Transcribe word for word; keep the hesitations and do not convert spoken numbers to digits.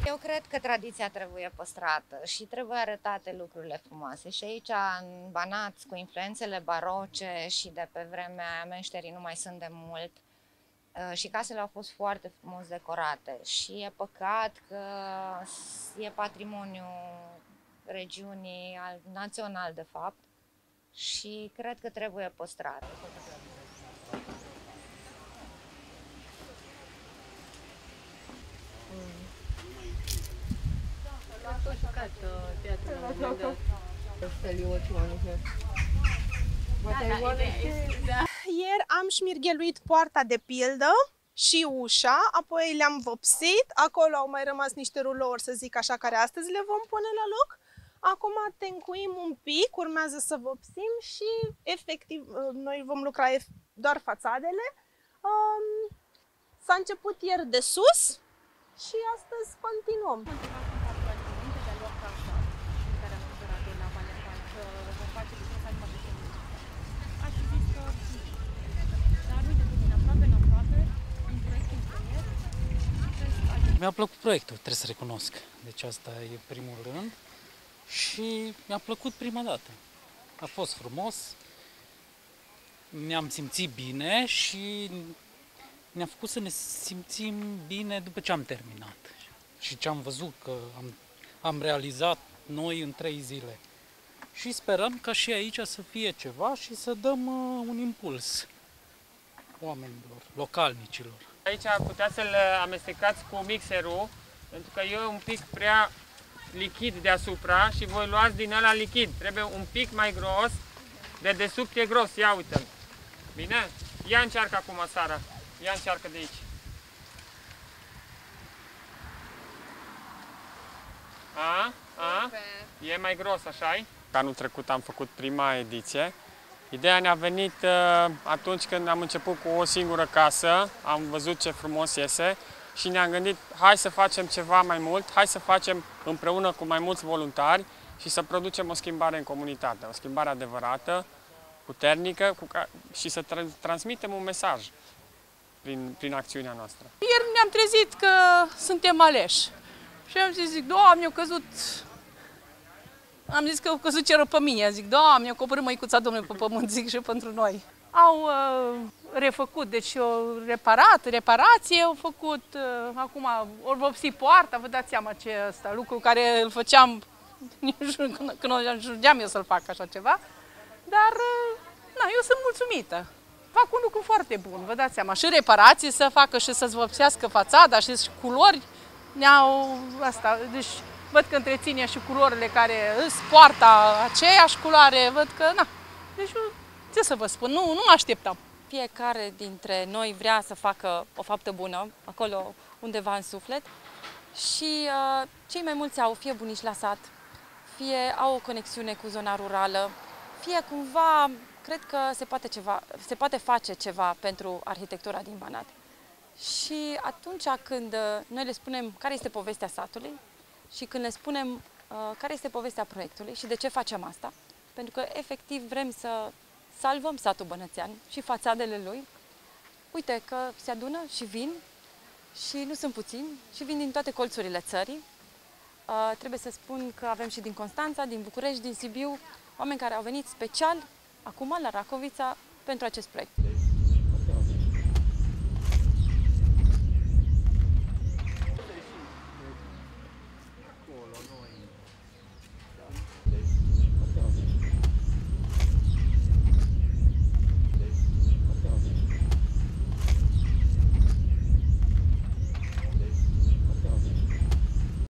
Eu cred că tradiția trebuie păstrată și trebuie arătate lucrurile frumoase. Și aici, în Banat, cu influențele baroce și de pe vremea meșterii nu mai sunt de mult, și casele au fost foarte frumos decorate și e păcat că e patrimoniu regiunii, național de fapt, și cred că trebuie păstrat. Ieri am șmirgheluit poarta de pildă și ușa, apoi le-am vopsit, acolo au mai rămas niște rulouri, să zic așa, care astăzi le vom pune la loc. Acum tencuim un pic, urmează să vopsim și efectiv noi vom lucra doar fațadele. S-a început ieri de sus și astăzi continuăm. Mi-a plăcut proiectul, trebuie să recunosc. Deci asta e primul rând. Și mi-a plăcut prima dată. A fost frumos, ne-am simțit bine și ne-a făcut să ne simțim bine după ce am terminat. Și ce am văzut că am, am realizat noi în trei zile. Și sperăm ca și aici să fie ceva și să dăm uh, un impuls oamenilor, localnicilor. Aici ar putea să le amestecați cu mixerul, pentru că e un pic prea lichid deasupra și voi luați din ăla lichid. Trebuie un pic mai gros, de desubt e gros, ia uite-l. Bine? Ia încearcă acum, Sara. Ia încearcă de aici. A? A? E mai gros, așa-i? Anul trecut am făcut prima ediție. Ideea ne-a venit uh, atunci când am început cu o singură casă, am văzut ce frumos iese și ne-am gândit, hai să facem ceva mai mult, hai să facem împreună cu mai mulți voluntari și să producem o schimbare în comunitate, o schimbare adevărată, puternică cu ca și să tra transmitem un mesaj prin, prin acțiunea noastră. Ieri ne-am trezit că suntem aleși și am zis, zic, Doamne, eu căzut... Am zis că au căzut cerul pe mine, zic, Doamne, eu coborât măicuța Domnului pe pământ, zic, și pentru noi. Au uh, refăcut, deci au reparat, reparație au făcut, uh, acum au vopsit poarta, vă dați seama ce e ăsta, lucru care îl făceam când ajungeam eu să-l fac așa ceva, dar, uh, na, eu sunt mulțumită. Fac un lucru foarte bun, vă dați seama, și reparații să facă și să-ți vopsească fațada și culori, ne-au asta, deci... Văd că întreține și culorile care îs poarta aceeași culoare, văd că, na, deci ce să vă spun, nu, nu mă așteptam. Fiecare dintre noi vrea să facă o faptă bună, acolo undeva în suflet și uh, cei mai mulți au fie bunici la sat, fie au o conexiune cu zona rurală, fie cumva cred că se poate, ceva, se poate face ceva pentru arhitectura din Banat. Și atunci când noi le spunem care este povestea satului, și când le spunem uh, care este povestea proiectului și de ce facem asta, pentru că efectiv vrem să salvăm satul bănățean și fațadele lui, uite că se adună și vin și nu sunt puțini și vin din toate colțurile țării. Uh, trebuie să spun că avem și din Constanța, din București, din Sibiu, oameni care au venit special acum la Racovița pentru acest proiect.